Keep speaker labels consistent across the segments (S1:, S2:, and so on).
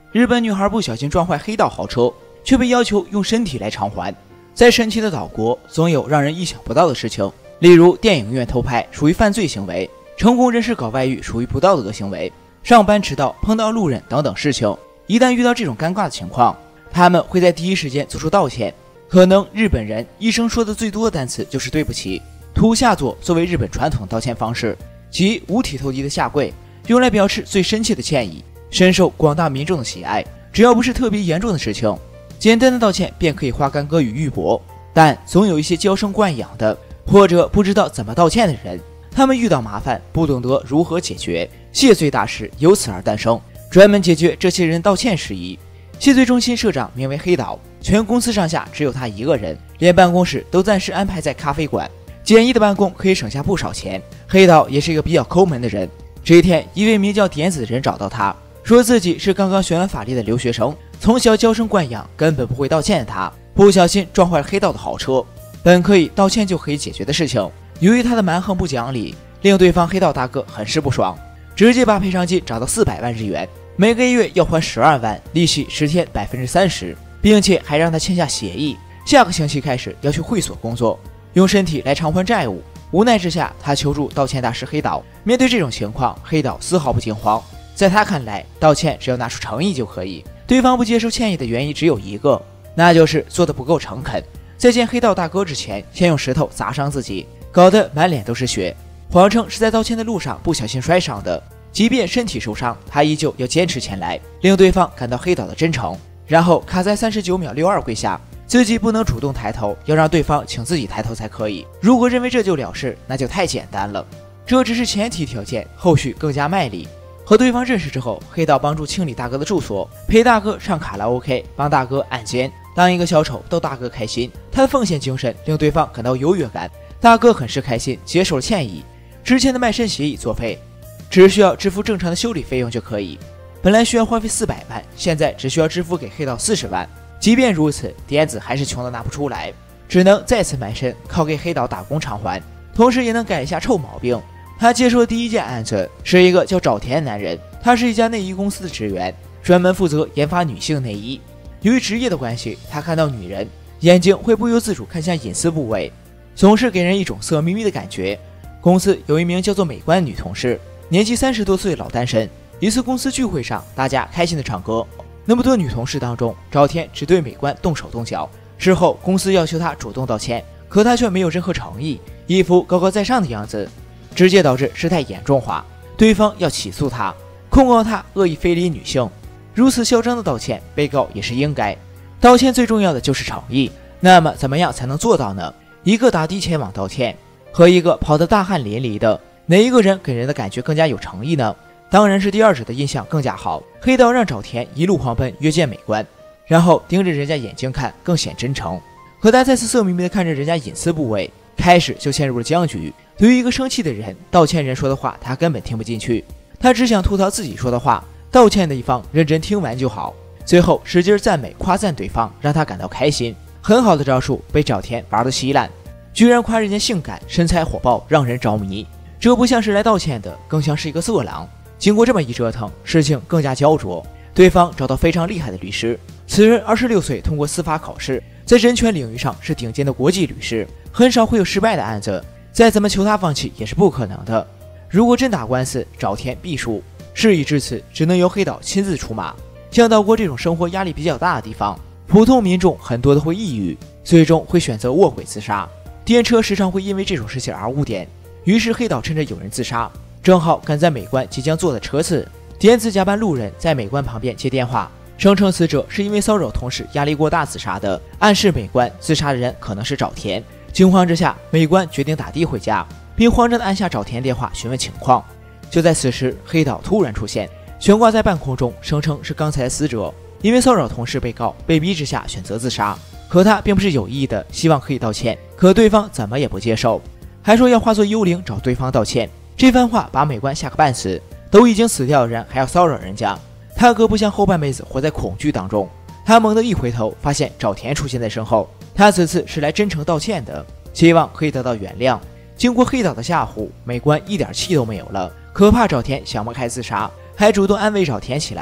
S1: 日本女孩不小心撞坏黑道豪车，却被要求用身体来偿还。在神奇的岛国，总有让人意想不到的事情，例如电影院偷拍属于犯罪行为，成功人士搞外遇属于不道德行为，上班迟到、碰到路人等等事情。一旦遇到这种尴尬的情况，他们会在第一时间做出道歉。可能日本人一生说的最多的单词就是对不起。土下座作为日本传统道歉方式，即五体投地的下跪，用来表示最深切的歉意，深受广大民众的喜爱。只要不是特别严重的事情，简单的道歉便可以化干戈于玉帛。但总有一些娇生惯养的，或者不知道怎么道歉的人，他们遇到麻烦不懂得如何解决，谢罪大师由此而诞生，专门解决这些人道歉事宜。谢罪中心社长名为黑岛，全公司上下只有他一个人，连办公室都暂时安排在咖啡馆，简易的办公可以省下不少钱。黑岛也是一个比较抠门的人。这一天，一位名叫点子的人找到他，说自己是刚刚学完法律的留学生，从小娇生惯养，根本不会道歉的他，不小心撞坏了黑道的豪车。本可以道歉就可以解决的事情，由于他的蛮横不讲理，令对方黑道大哥很是不爽，直接把赔偿金涨到400万日元，每个月要还12万，利息10天30%，并且还让他签下协议，下个星期开始要去会所工作，用身体来偿还债务。无奈之下，他求助道歉大师黑岛。面对这种情况，黑岛丝毫不惊慌。在他看来，道歉只要拿出诚意就可以。对方不接受歉意的原因只有一个，那就是做得不够诚恳。在见黑道大哥之前，先用石头砸伤自己，搞得满脸都是血，谎称是在道歉的路上不小心摔伤的。即便身体受伤，他依旧要坚持前来，令对方感到黑岛的真诚。然后卡在39秒62跪下，自己不能主动抬头，要让对方请自己抬头才可以。如果认为这就了事，那就太简单了。这只是前提条件，后续更加卖力。和对方认识之后，黑道帮助清理大哥的住所，陪大哥上卡拉 OK， 帮大哥按肩，当一个小丑逗大哥开心。他的奉献精神令对方感到优越感，大哥很是开心，接受了歉意。之前的卖身协议作废，只需要支付正常的修理费用就可以。本来需要花费400万，现在只需要支付给黑道40万。即便如此，点子还是穷得拿不出来，只能再次卖身，靠给黑道打工偿还，同时也能改一下臭毛病。他接手的第一件案子是一个叫沼田的男人，他是一家内衣公司的职员，专门负责研发女性内衣。由于职业的关系，他看到女人眼睛会不由自主看向隐私部位，总是给人一种色眯眯的感觉。公司有一名叫做美观的女同事，年纪30多岁，老单身。一次公司聚会上，大家开心的唱歌，那么多女同事当中，沼田只对美观动手动脚。事后公司要求他主动道歉，可他却没有任何诚意，一副高高在上的样子，直接导致事态严重化。对方要起诉他，控告他恶意非礼女性。如此嚣张的道歉，被告也是应该。道歉最重要的就是诚意，那么怎么样才能做到呢？一个打的前往道歉，和一个跑得大汗淋漓的，哪一个人给人的感觉更加有诚意呢？当然是第二者的印象更加好。黑道让沼田一路狂奔约见美观，然后盯着人家眼睛看，更显真诚。可他再次色眯眯地看着人家隐私部位，开始就陷入了僵局。对于一个生气的人，道歉人说的话他根本听不进去，他只想吐槽自己说的话，道歉的一方认真听完就好。最后使劲赞美夸赞对方，让他感到开心。很好的招数被沼田玩得稀烂，居然夸人家性感，身材火爆，让人着迷。这不像是来道歉的，更像是一个色狼。经过这么一折腾，事情更加焦灼。对方找到非常厉害的律师，此人26岁，通过司法考试，在人权领域上是顶尖的国际律师，很少会有失败的案子，再怎么求他放弃也是不可能的。如果真打官司，沼田必输。事已至此，只能由黑岛亲自出马。像岛国这种生活压力比较大的地方，普通民众很多都会抑郁，最终会选择卧轨自杀。电车时常会因为这种事情而误点，于是黑岛趁着有人自杀，正好赶在美观即将坐的车次，点子假扮路人在美观旁边接电话，声称死者是因为骚扰同事压力过大自杀的，暗示美观自杀的人可能是沼田。惊慌之下，美观决定打的回家，并慌张地按下沼田电话询问情况。就在此时，黑岛突然出现，悬挂在半空中，声称是刚才的死者因为骚扰同事被告，被逼之下选择自杀。可他并不是有意的，希望可以道歉，可对方怎么也不接受，还说要化作幽灵找对方道歉。这番话把美观吓个半死，都已经死掉的人还要骚扰人家，他可不想后半辈子活在恐惧当中。他猛地一回头，发现沼田出现在身后，他此次是来真诚道歉的，希望可以得到原谅。经过黑岛的吓唬，美观一点气都没有了，可怕沼田想不开自杀，还主动安慰沼田起来。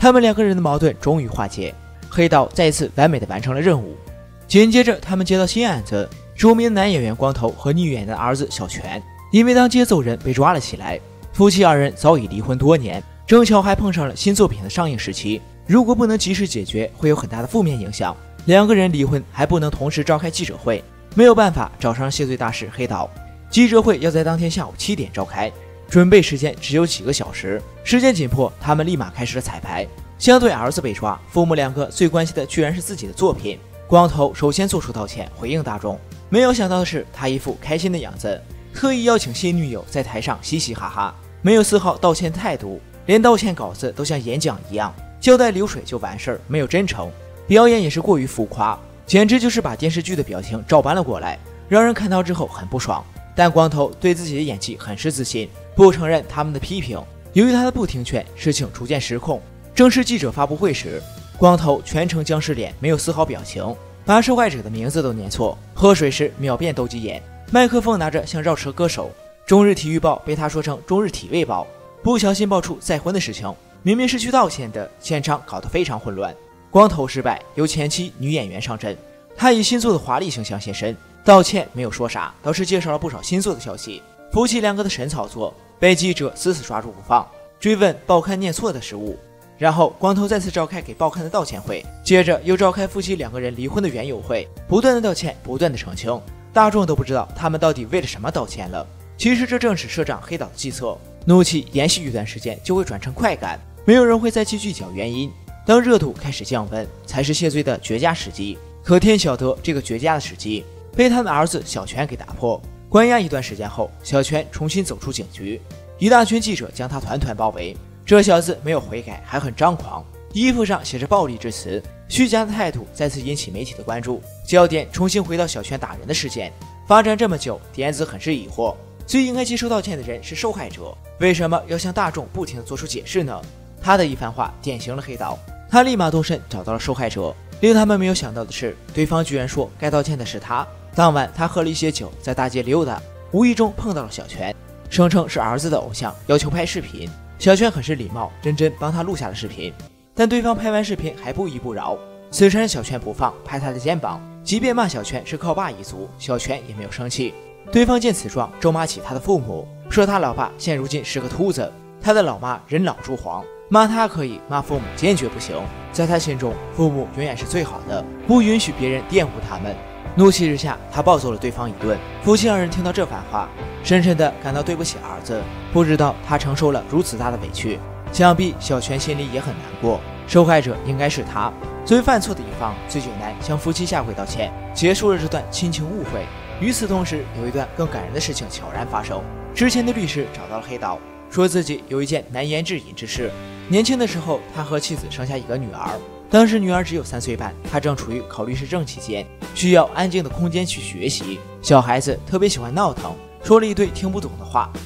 S1: 他们2个人的矛盾终于化解，黑道再次完美的完成了任务。紧接着，他们接到新案子，著名男演员光头和女演员的儿子小泉，因为当街走人被抓了起来。夫妻2人早已离婚多年，正巧还碰上了新作品的上映时期，如果不能及时解决，会有很大的负面影响。2个人离婚还不能同时召开记者会，没有办法找上谢罪大使黑岛。记者会要在当天下午7点召开，准备时间只有几个小时，时间紧迫，他们立马开始了彩排。相对儿子被抓，父母2个最关心的居然是自己的作品。光头首先做出道歉，回应大众。没有想到的是，他一副开心的样子，特意邀请新女友在台上嘻嘻哈哈，没有丝毫道歉态度，连道歉稿子都像演讲一样，交代流水就完事儿，没有真诚。表演也是过于浮夸，简直就是把电视剧的表情照搬了过来，让人看到之后很不爽。但光头对自己的演技很是自信，不承认他们的批评。由于他的不听劝，事情逐渐失控。正式记者发布会时，光头全程僵尸脸，没有丝毫表情，把受害者的名字都念错，喝水时秒变斗鸡眼，麦克风拿着像绕车歌手。中日体育报被他说成中日体卫报，不小心爆出再婚的事情，明明是去道歉的，现场搞得非常混乱。光头失败，由前妻女演员上阵，他以新作的华丽形象现身，道歉没有说啥，倒是介绍了不少新作的消息。夫妻2个的神操作被记者死死抓住不放，追问报刊念错的失误。然后光头再次召开给报刊的道歉会，接着又召开夫妻2个人离婚的缘由会，不断的道歉，不断的澄清，大众都不知道他们到底为了什么道歉了。其实这正是社长黑岛的计策，怒气延续一段时间就会转成快感，没有人会再去计较原因。当热度开始降温，才是谢罪的绝佳时机。可天晓得这个绝佳的时机被他的儿子小泉给打破。关押一段时间后，小泉重新走出警局，一大群记者将他团团包围。这小子没有悔改，还很张狂，衣服上写着暴力之词，虚假的态度再次引起媒体的关注。焦点重新回到小泉打人的事件。发展这么久，点子很是疑惑，最应该接受道歉的人是受害者，为什么要向大众不停地做出解释呢？他的一番话点醒了黑岛，他立马动身找到了受害者。令他们没有想到的是，对方居然说该道歉的是他。当晚他喝了一些酒，在大街溜达，无意中碰到了小泉，声称是儿子的偶像，要求拍视频。小泉很是礼貌，认真帮他录下了视频，但对方拍完视频还不依不饶，死缠小泉不放，拍他的肩膀。即便骂小泉是靠爸一族，小泉也没有生气。对方见此状，咒骂起他的父母，说他老爸现如今是个秃子，他的老妈人老珠黄，骂他可以，骂父母坚决不行。在他心中，父母永远是最好的，不允许别人玷污他们。怒气之下，他暴揍了对方一顿。夫妻2人听到这番话，深深的感到对不起儿子，不知道他承受了如此大的委屈，想必小泉心里也很难过。受害者应该是他，作为犯错的一方，醉酒男向夫妻下跪道歉，结束了这段亲情误会。与此同时，有一段更感人的事情悄然发生。之前的律师找到了黑岛，说自己有一件难言之隐之事。年轻的时候，他和妻子生下一个女儿，当时女儿只有3岁半，他正处于考律师证期间，需要安静的空间去学习。小孩子特别喜欢闹腾，说了一堆听不懂的话。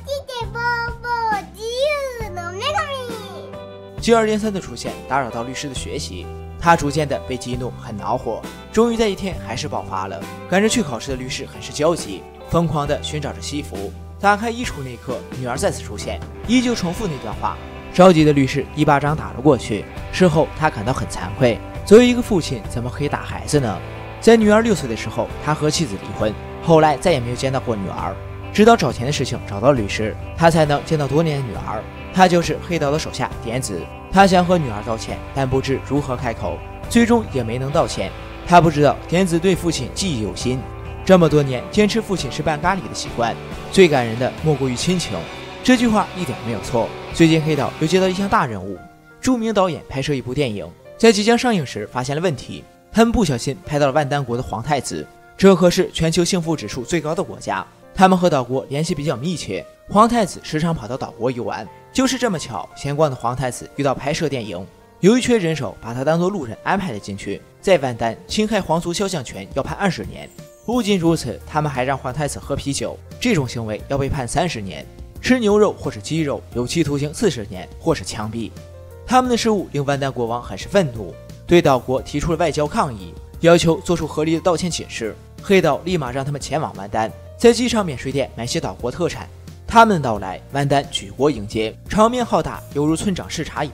S1: 接二连三的出现打扰到律师的学习，他逐渐的被激怒，很恼火。终于在一天还是爆发了。赶着去考试的律师很是焦急，疯狂的寻找着西服。打开衣橱那一刻，女儿再次出现，依旧重复那段话。着急的律师一巴掌打了过去。事后他感到很惭愧，作为一个父亲，怎么可以打孩子呢？在女儿6岁的时候，他和妻子离婚，后来再也没有见到过女儿。直到找钱的事情找到了律师，他才能见到多年的女儿。他就是黑岛的手下点子。他想和女儿道歉，但不知如何开口，最终也没能道歉。他不知道点子对父亲记忆犹新，这么多年坚持父亲是拌咖喱的习惯。最感人的莫过于亲情，这句话一点没有错。最近黑岛又接到一项大任务，著名导演拍摄一部电影，在即将上映时发现了问题，他们不小心拍到了万丹国的皇太子，这可是全球幸福指数最高的国家，他们和岛国联系比较密切，皇太子时常跑到岛国游玩。就是这么巧，闲逛的皇太子遇到拍摄电影，由于缺人手，把他当作路人安排了进去。在万丹侵害皇族肖像权要判20年。不仅如此，他们还让皇太子喝啤酒，这种行为要被判30年。吃牛肉或是鸡肉，有期徒刑40年或是枪毙。他们的失误令万丹国王很是愤怒，对岛国提出了外交抗议，要求做出合理的道歉解释。黑岛立马让他们前往万丹，在机场免税店买些岛国特产。他们的到来，万丹举国迎接，场面浩大，犹如村长视察一般。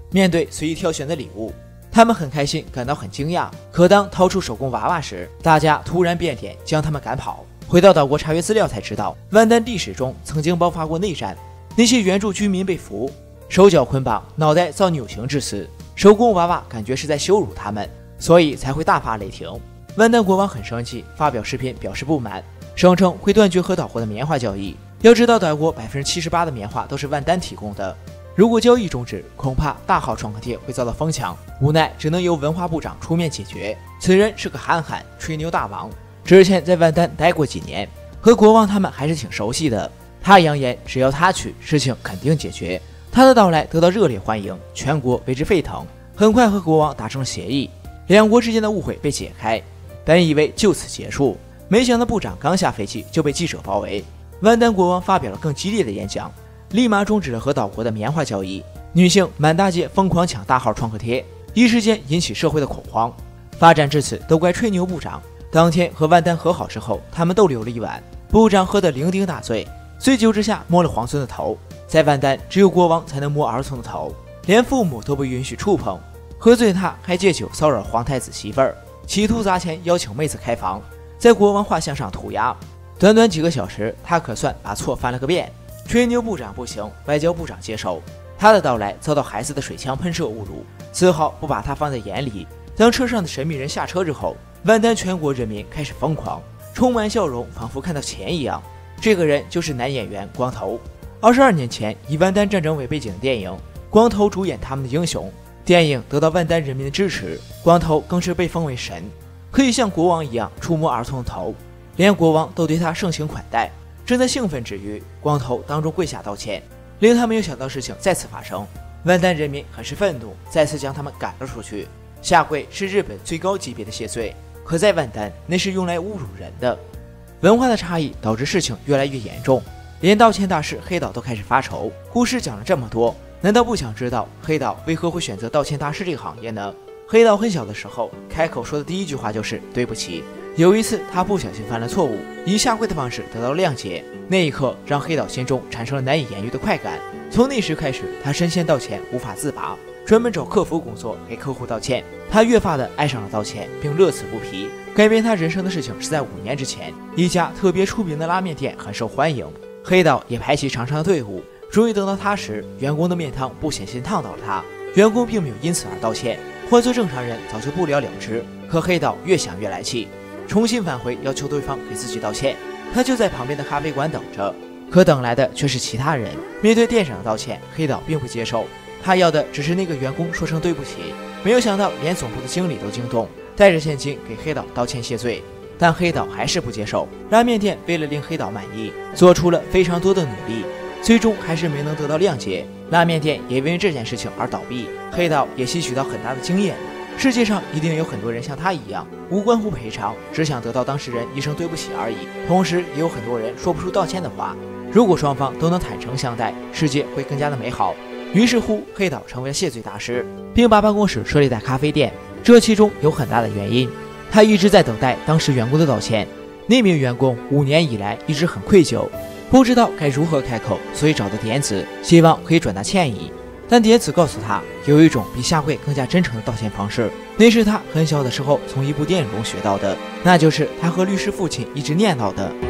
S1: 面对随意挑选的礼物，他们很开心，感到很惊讶。可当掏出手工娃娃时，大家突然变脸，将他们赶跑。回到岛国查阅资料才知道，万丹历史中曾经爆发过内战，那些原住居民被俘，手脚捆绑，脑袋遭扭刑致死。手工娃娃感觉是在羞辱他们，所以才会大发雷霆。万丹国王很生气，发表视频表示不满，声称会断绝和岛国的棉花交易。要知道，岛国78%的棉花都是万丹提供的，如果交易终止，恐怕大号创可贴会遭到疯抢。无奈只能由文化部长出面解决。此人是个憨憨吹牛大王，之前在万丹待过几年，和国王他们还是挺熟悉的。他扬言，只要他去，事情肯定解决。他的到来得到热烈欢迎，全国为之沸腾。很快和国王达成了协议，两国之间的误会被解开，本以为就此结束，没想到部长刚下飞机就被记者包围。万丹国王发表了更激烈的演讲，立马终止了和岛国的棉花交易。女性满大街疯狂抢大号创可贴，一时间引起社会的恐慌。发展至此，都怪吹牛部长。当天和万丹和好之后，他们都留了一晚。部长喝得酩酊大醉，醉酒之下摸了皇孙的头。在万丹，只有国王才能摸儿童的头，连父母都不允许触碰。喝醉他还借酒骚扰皇太子媳妇儿，企图砸钱邀请妹子开房，在国王画像上涂鸦。短短几个小时，他可算把错翻了个遍。吹牛部长不行，外交部长接手。他的到来遭到孩子的水枪喷射侮辱，丝毫不把他放在眼里。当车上的神秘人下车之后，万丹全国人民开始疯狂，充满笑容，仿佛看到钱一样。这个人就是男演员光头。22年前，以万丹战争为背景的电影，光头主演他们的英雄。电影得到万丹人民的支持，光头更是被封为神，可以像国王一样触摸儿童的头，连国王都对他盛情款待。正在兴奋之余，光头当众跪下道歉，令他没有想到事情再次发生。万丹人民很是愤怒，再次将他们赶了出去。下跪是日本最高级别的谢罪，可在万丹那是用来侮辱人的。文化的差异导致事情越来越严重，连道歉大师黑岛都开始发愁。故事讲了这么多，难道不想知道黑岛为何会选择道歉大师这个行业呢？黑岛很小的时候，开口说的第一句话就是对不起。有一次他不小心犯了错误，以下跪的方式得到谅解，那一刻让黑岛心中产生了难以言喻的快感。从那时开始，他深陷道歉无法自拔，专门找客服工作给客户道歉。他越发的爱上了道歉，并乐此不疲。改变他人生的事情是在5年之前，一家特别出名的拉面店很受欢迎，黑岛也排起长长的队伍。终于等到他时，员工的面汤不小心烫到了他，员工并没有因此而道歉。换做正常人早就不了了之，可黑岛越想越来气，重新返回要求对方给自己道歉。他就在旁边的咖啡馆等着，可等来的却是其他人。面对店长的道歉，黑岛并不接受，他要的只是那个员工说声对不起。没有想到连总部的经理都惊动，带着现金给黑岛道歉谢罪，但黑岛还是不接受。拉面店为了令黑岛满意，做出了非常多的努力，最终还是没能得到谅解。拉面店也因为这件事情而倒闭，黑岛也吸取到很大的经验。世界上一定有很多人像他一样，无关乎赔偿，只想得到当事人一声对不起而已。同时也有很多人说不出道歉的话。如果双方都能坦诚相待，世界会更加的美好。于是乎，黑岛成为了谢罪大师，并把办公室设立在咖啡店。这其中有很大的原因，他一直在等待当时员工的道歉。那名员工5年以来一直很愧疚，不知道该如何开口，所以找到点子，希望可以转达歉意。但点子告诉他，有一种比下跪更加真誠的道歉方式，那是他很小的时候从一部电影中学到的，那就是他和律师父親一直念叨的。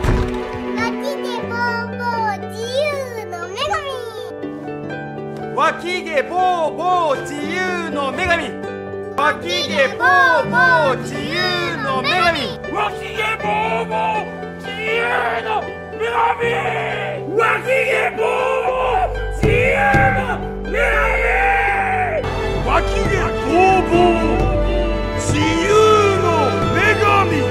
S2: 脇毛ボーボー自由の女神。脇毛ボーボー自由の女神。脇毛ボーボー自由の女神。脇毛ボーボー自由の女神。脇毛ボーボー自由の女神。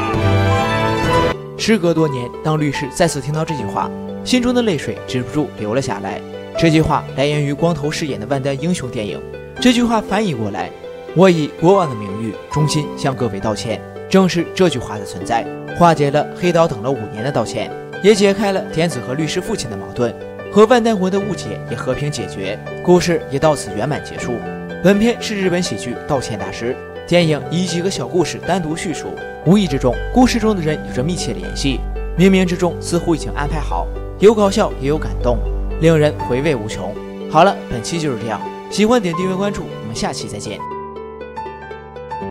S1: 时隔多年，当律师再次听到这句话，心中的泪水止不住流了下来。这句话来源于光头饰演的万丹英雄电影。这句话翻译过来，我以国王的名誉衷心向各位道歉。正是这句话的存在，化解了黑岛等了5年的道歉，也解开了点子和律师父亲的矛盾，和万丹国的误解也和平解决，故事也到此圆满结束。本片是日本喜剧《道歉大师》，电影以几个小故事单独叙述，无意之中故事中的人有着密切联系，冥冥之中似乎已经安排好，有搞笑也有感动，令人回味无穷。好了，本期就是这样， 喜欢点订阅关注，我们下期再见。